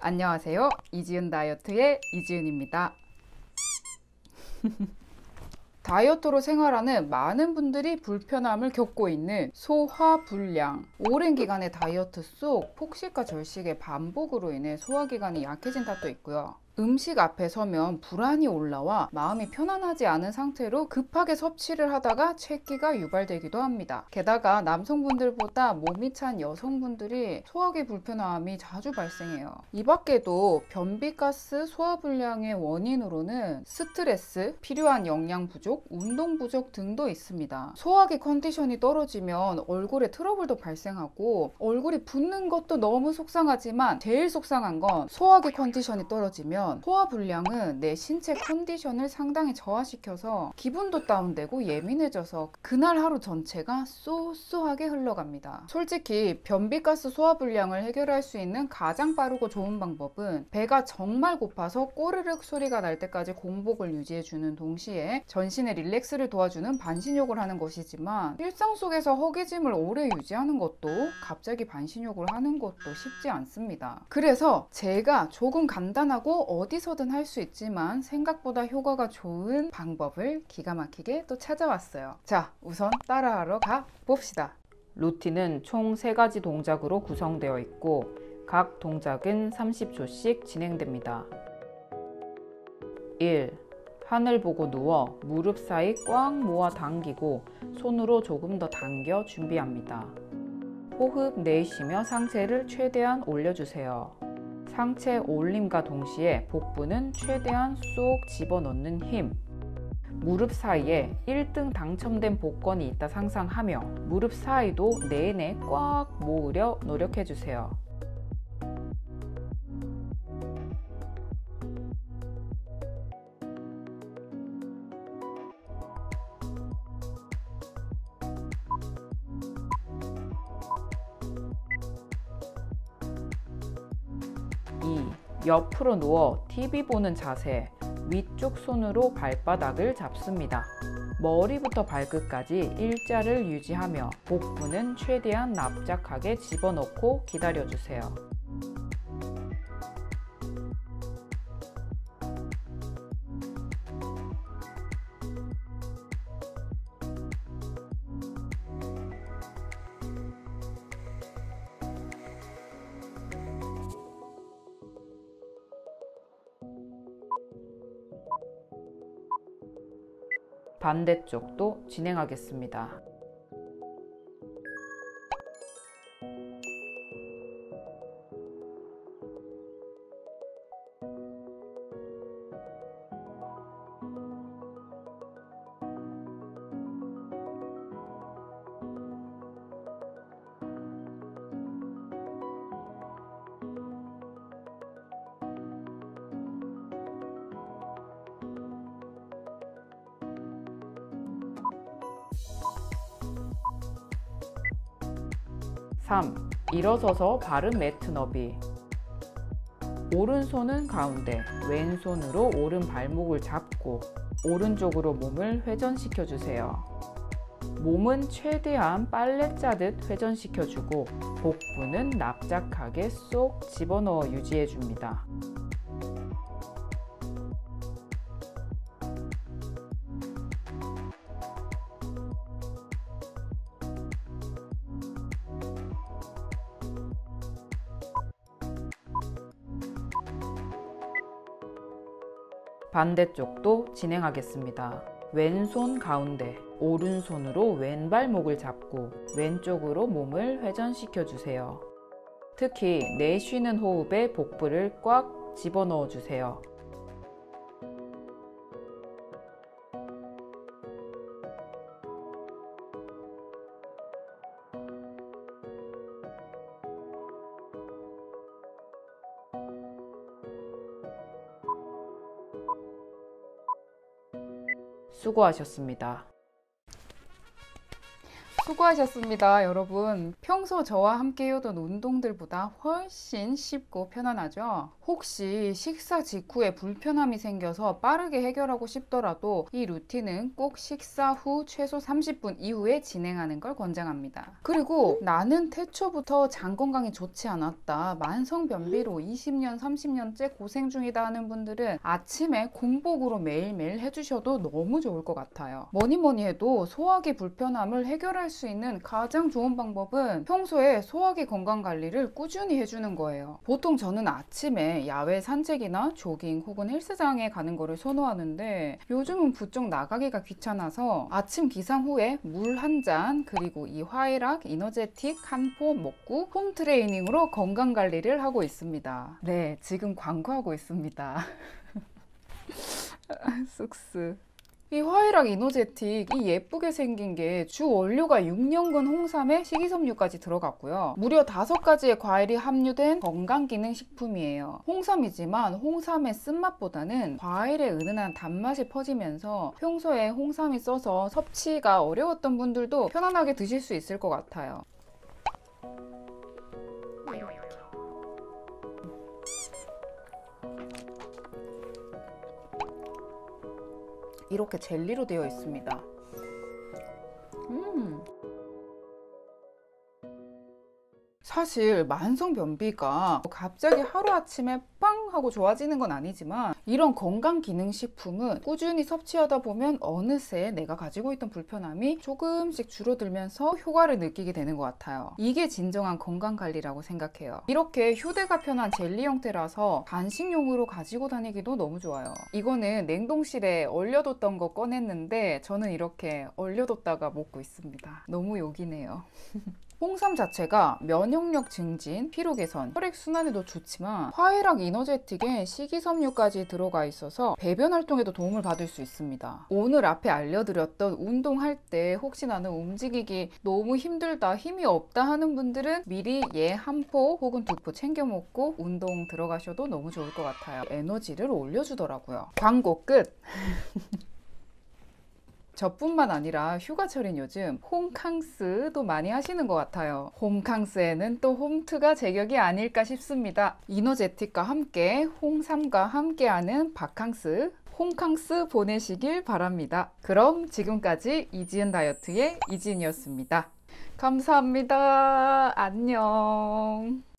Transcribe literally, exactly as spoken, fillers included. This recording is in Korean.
안녕하세요. 이지은 다이어트의 이지은입니다. 다이어트로 생활하는 많은 분들이 불편함을 겪고 있는 소화불량. 오랜 기간의 다이어트 속 폭식과 절식의 반복으로 인해 소화기관이 약해진 탓도 있고요. 음식 앞에 서면 불안이 올라와 마음이 편안하지 않은 상태로 급하게 섭취를 하다가 체기가 유발되기도 합니다. 게다가 남성분들보다 몸이 찬 여성분들이 소화기 불편함이 자주 발생해요. 이 밖에도 변비가스, 소화불량의 원인으로는 스트레스, 필요한 영양 부족, 운동 부족 등도 있습니다. 소화기 컨디션이 떨어지면 얼굴에 트러블도 발생하고 얼굴이 붓는 것도 너무 속상하지만 제일 속상한 건 소화기 컨디션이 떨어지면 소화불량은 내 신체 컨디션을 상당히 저하시켜서 기분도 다운되고 예민해져서 그날 하루 전체가 쏘쏘하게 흘러갑니다. 솔직히 변비가스 소화불량을 해결할 수 있는 가장 빠르고 좋은 방법은 배가 정말 고파서 꼬르륵 소리가 날 때까지 공복을 유지해주는 동시에 전신의 릴렉스를 도와주는 반신욕을 하는 것이지만 일상 속에서 허기짐을 오래 유지하는 것도 갑자기 반신욕을 하는 것도 쉽지 않습니다. 그래서 제가 조금 간단하고 어디서든 할 수 있지만 생각보다 효과가 좋은 방법을 기가 막히게 또 찾아왔어요. 자, 우선 따라하러 가 봅시다. 루틴은 총 세 가지 동작으로 구성되어 있고 각 동작은 삼십 초씩 진행됩니다. 일. 하늘 보고 누워 무릎 사이 꽉 모아 당기고 손으로 조금 더 당겨 준비합니다. 호흡 내쉬며 상체를 최대한 올려주세요. 상체 올림과 동시에 복부는 최대한 쏙 집어넣는 힘. 무릎 사이에 일 등 당첨된 복권이 있다 상상하며 무릎 사이도 내내 꽉 모으려 노력해주세요. 이. 옆으로 누워 티비 보는 자세. 위쪽 손으로 발바닥을 잡습니다. 머리부터 발끝까지 일자를 유지하며 복부는 최대한 납작하게 집어넣고 기다려주세요. 반대쪽도 진행하겠습니다. 삼. 일어서서 바른 매트 너비. 오른손은 가운데, 왼손으로 오른 발목을 잡고 오른쪽으로 몸을 회전시켜 주세요. 몸은 최대한 빨래 짜듯 회전시켜 주고 복부는 납작하게 쏙 집어넣어 유지해 줍니다. 반대쪽도 진행하겠습니다. 왼손 가운데, 오른손으로 왼발목을 잡고 왼쪽으로 몸을 회전시켜 주세요. 특히 내쉬는 호흡에 복부를 꽉 집어넣어 주세요. 수고하셨습니다. 수고하셨습니다, 여러분. 평소 저와 함께 해오던 운동들보다 훨씬 쉽고 편안하죠? 혹시 식사 직후에 불편함이 생겨서 빠르게 해결하고 싶더라도 이 루틴은 꼭 식사 후 최소 삼십 분 이후에 진행하는 걸 권장합니다. 그리고 나는 태초부터 장 건강이 좋지 않았다, 만성 변비로 이십 년, 삼십 년째 고생 중이다 하는 분들은 아침에 공복으로 매일매일 해주셔도 너무 좋을 것 같아요. 뭐니 뭐니 해도 소화기 불편함을 해결할 수 있는 가장 좋은 방법은 평소에 소화기 건강 관리를 꾸준히 해주는 거예요. 보통 저는 아침에 야외 산책이나 조깅 혹은 헬스장에 가는 거를 선호하는데 요즘은 부쩍 나가기가 귀찮아서 아침 기상 후에 물 한 잔 그리고 이 화이락 이너제틱 한 포 먹고 홈 트레이닝으로 건강 관리를 하고 있습니다. 네, 지금 광고하고 있습니다. 쑥스. 이 화이락 이너제틱, 이 예쁘게 생긴 게 주 원료가 육 년근 홍삼에 식이섬유까지 들어갔고요. 무려 다섯 가지의 과일이 함유된 건강기능식품이에요. 홍삼이지만 홍삼의 쓴맛보다는 과일의 은은한 단맛이 퍼지면서 평소에 홍삼이 써서 섭취가 어려웠던 분들도 편안하게 드실 수 있을 것 같아요. 이렇게 젤리로 되어 있습니다. 음. 사실 만성 변비가 갑자기 하루아침에 빵 하고 좋아지는 건 아니지만 이런 건강기능식품은 꾸준히 섭취하다 보면 어느새 내가 가지고 있던 불편함이 조금씩 줄어들면서 효과를 느끼게 되는 것 같아요. 이게 진정한 건강관리라고 생각해요. 이렇게 휴대가 편한 젤리 형태라서 간식용으로 가지고 다니기도 너무 좋아요. 이거는 냉동실에 얼려뒀던 거 꺼냈는데 저는 이렇게 얼려뒀다가 먹고 있습니다. 너무 욕이네요. 홍삼 자체가 면역력 증진, 피로 개선, 혈액순환에도 좋지만 화이락 이너제틱에 식이섬유까지 들어가 있어서 배변 활동에도 도움을 받을 수 있습니다. 오늘 앞에 알려드렸던 운동할 때 혹시 나는 움직이기 너무 힘들다, 힘이 없다 하는 분들은 미리 얘 한 포 혹은 두 포 챙겨 먹고 운동 들어가셔도 너무 좋을 것 같아요. 에너지를 올려주더라고요. 광고 끝! 저뿐만 아니라 휴가철인 요즘 홈캉스도 많이 하시는 것 같아요. 홈캉스에는 또 홈트가 제격이 아닐까 싶습니다. 이너제틱과 함께 홍삼과 함께하는 바캉스, 홈캉스 보내시길 바랍니다. 그럼 지금까지 이지은 다이어트의 이지은이었습니다. 감사합니다. 안녕.